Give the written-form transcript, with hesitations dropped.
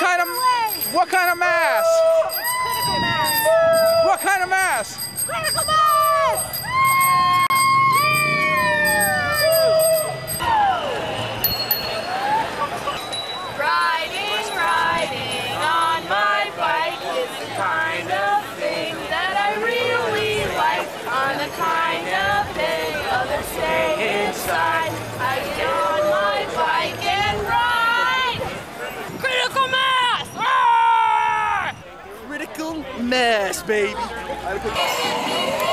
kind of mass? What kind of mass? Critical mass! Riding on my bike is the kind of thing that I really like. On the kind of day others stay inside, I get on my bike and ride. Critical mass! Ah! Critical mass, baby.